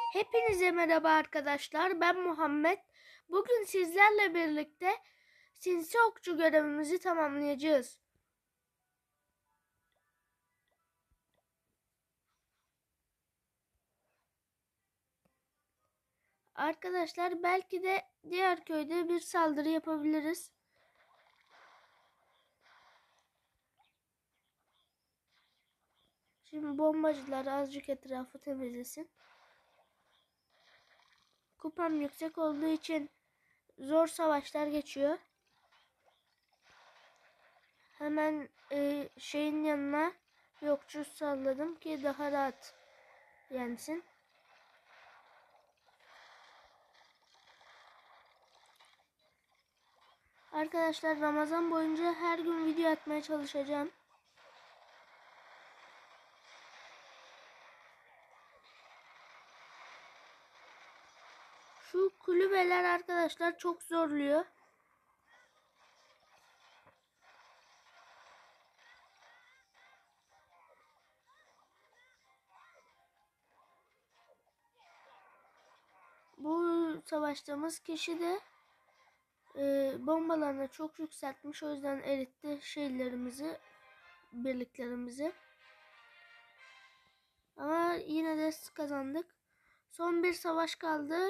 Hepinize merhaba arkadaşlar. Ben Muhammed. Bugün sizlerle birlikte sinsi okçu görevimizi tamamlayacağız. Arkadaşlar belki de diğer köyde bir saldırı yapabiliriz. Şimdi bombacılar azıcık etrafı temizlesin. Kupam yüksek olduğu için zor savaşlar geçiyor. Hemen şeyin yanına yokçu salladım ki daha rahat yensin. Arkadaşlar Ramazan boyunca her gün video atmaya çalışacağım. Şu kulübeler arkadaşlar çok zorluyor. Bu savaştığımız kişi de bombalarını çok yükseltmiş. O yüzden eritti şeylerimizi, birliklerimizi. Ama yine de kazandık. Son bir savaş kaldı.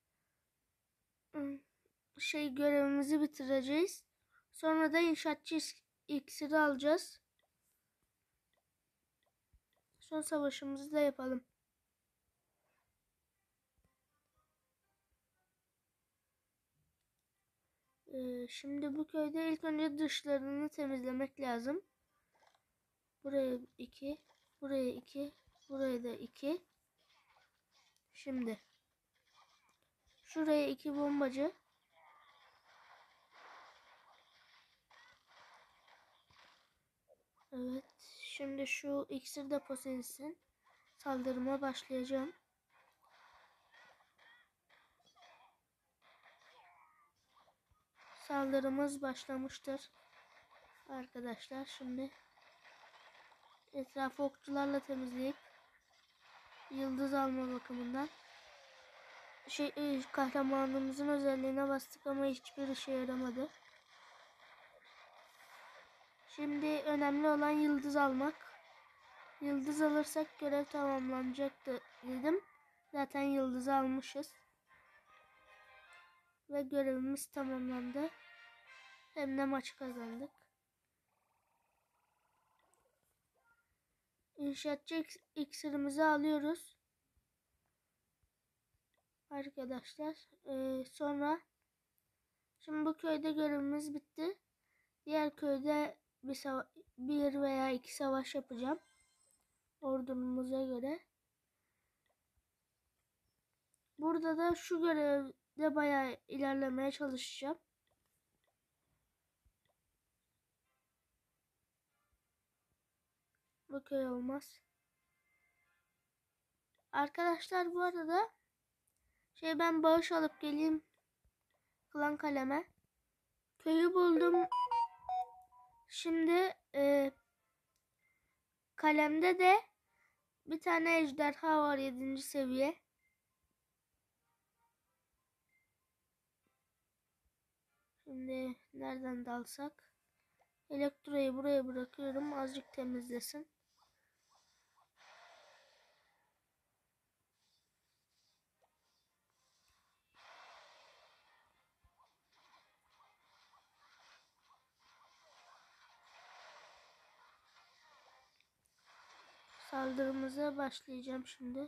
Görevimizi bitireceğiz. Sonra da inşaatçı iksiri alacağız. Son savaşımızı da yapalım. Şimdi bu köyde ilk önce dışlarını temizlemek lazım. Buraya 2, buraya 2, buraya da 2. Şimdi şuraya 2 bombacı. Evet. Şimdi şu iksir deposu insin. Saldırıma başlayacağım. Saldırımız başlamıştır. Arkadaşlar şimdi etrafı okçularla temizleyip yıldız alma bakımından kahramanımızın özelliğine bastık ama hiçbir işe yaramadı. Şimdi önemli olan yıldız almak. Yıldız alırsak görev tamamlanacaktı dedim. Zaten yıldızı almışız. Ve görevimiz tamamlandı. Hem de maçı kazandık. İnşaatçı iksirimizi alıyoruz. Arkadaşlar. Sonra şimdi bu köyde görevimiz bitti. Diğer köyde bir veya iki savaş yapacağım. Ordumuza göre. Burada da şu görevde bayağı ilerlemeye çalışacağım. Bu köy olmaz. Arkadaşlar bu arada ben bağış alıp geleyim Klan Kalem'e. Köyü buldum. Şimdi kalemde de bir tane ejderha var 7. seviye. Şimdi nereden dalsak? Elektroyu buraya bırakıyorum. Azıcık temizlesin. Saldırımıza başlayacağım şimdi.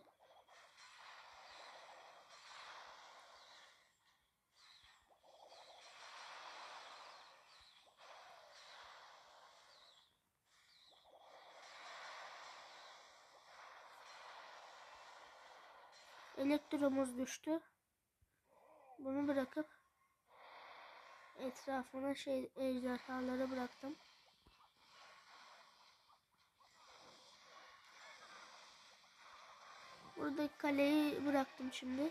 Elektromuz düştü. Bunu bırakıp etrafına ejderhaları bıraktım. Buradaki kaleyi bıraktım şimdi.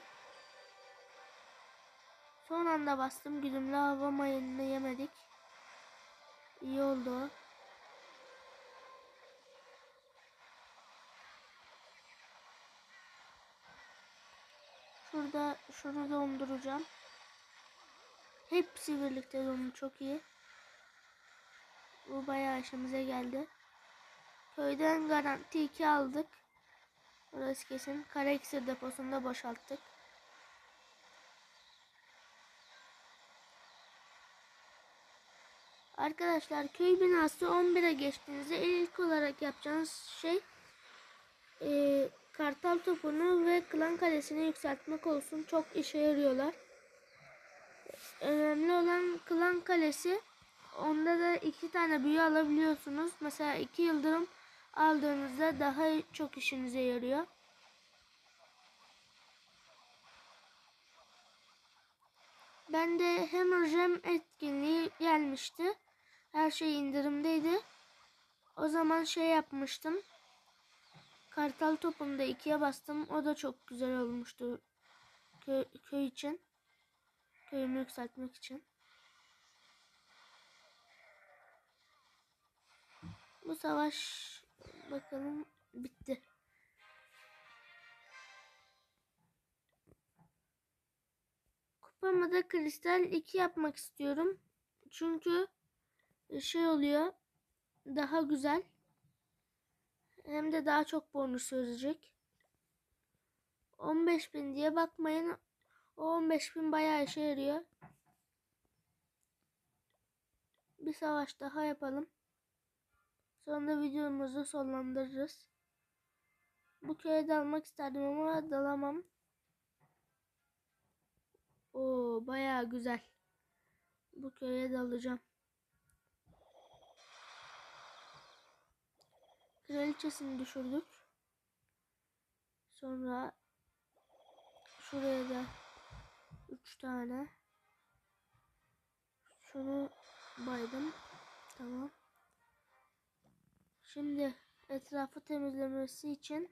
Son anda bastım. Güdümlü hava mayınını yemedik. İyi oldu. Şunu donduracağım. Hepsi birlikte dondu, çok iyi. Bu bayağı işimize geldi. Köyden garanti 2 aldık. Burası kesin. Kara iksir deposunda boşalttık. Arkadaşlar köy binası 11'e geçtiğinizde ilk olarak yapacağınız şey kartal topunu ve klan kalesini yükseltmek olsun. Çok işe yarıyorlar. Önemli olan klan kalesi. Onda da 2 tane büyü alabiliyorsunuz. Mesela 2 yıldırım aldığınızda daha çok işinize yarıyor. Ben de Hammer Jam etkinliği gelmişti. Her şey indirimdeydi. O zaman şey yapmıştım. Kartal topunu da 2'ye bastım. O da çok güzel olmuştu. Köy için. Köyümü yükseltmek için. Bu savaş bakalım bitti. Kupamı da kristal 2 yapmak istiyorum. Çünkü şey oluyor. Daha güzel. Hem de daha çok bonus verecek. 15.000 diye bakmayın. O 15.000 bayağı işe yarıyor. Bir savaş daha yapalım. Sonra videomuzu sonlandırırız. Bu köye dalmak isterdim ama dalamam. Oo, bayağı güzel. Bu köye dalacağım. Kraliçesini düşürdük. Sonra şuraya da 3 tane. Şunu baydım. Tamam. Şimdi etrafı temizlemesi için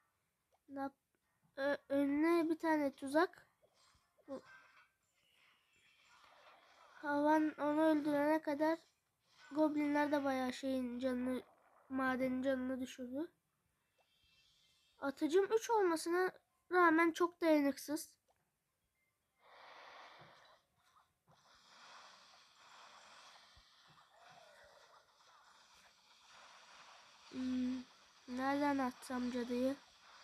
önüne bir tane tuzak. Havan onu öldürene kadar goblinler de bayağı madenin canını düşürdü. Atıcım 3 olmasına rağmen çok dayanıksız. Nereden atsam cadıyı?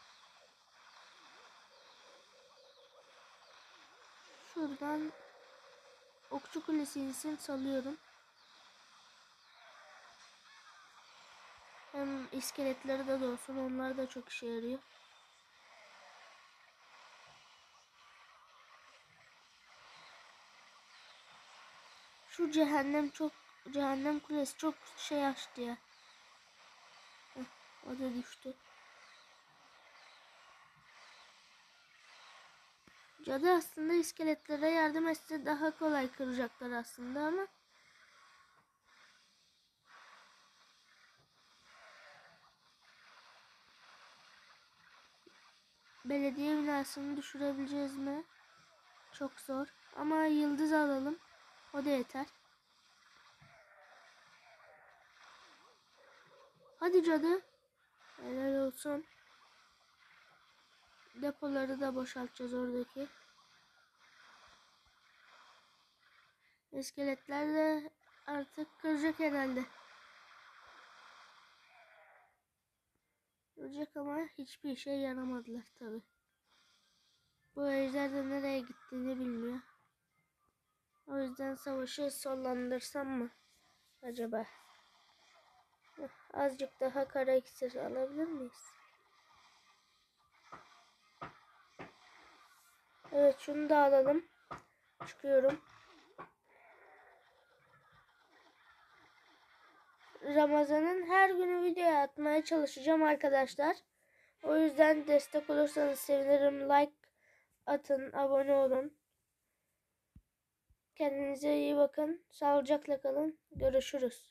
Şuradan okçu kulesini salıyorum. Hem iskeletleri de olsun, onlar da çok işe yarıyor. Şu cehennem kulesi çok şey açtı ya. O da düştü. Cadı aslında iskeletlere yardım etse daha kolay kıracaklar aslında ama belediye binasını düşürebileceğiz mi? Çok zor. Ama yıldız alalım. O da yeter. Hadi cadı. Helal olsun. Depoları da boşaltacağız oradaki. İskeletler de artık kıracak herhalde. Kıracak ama hiçbir işe yaramadılar tabi. Bu ejder de nereye gittiğini bilmiyor. O yüzden savaşı sonlandırsam mı acaba? Azıcık daha kara iksir alabilir miyiz? Evet, şunu da alalım. Çıkıyorum. Ramazan'ın her günü video atmaya çalışacağım arkadaşlar. O yüzden destek olursanız sevinirim. Like atın, abone olun. Kendinize iyi bakın. Sağlıcakla kalın. Görüşürüz.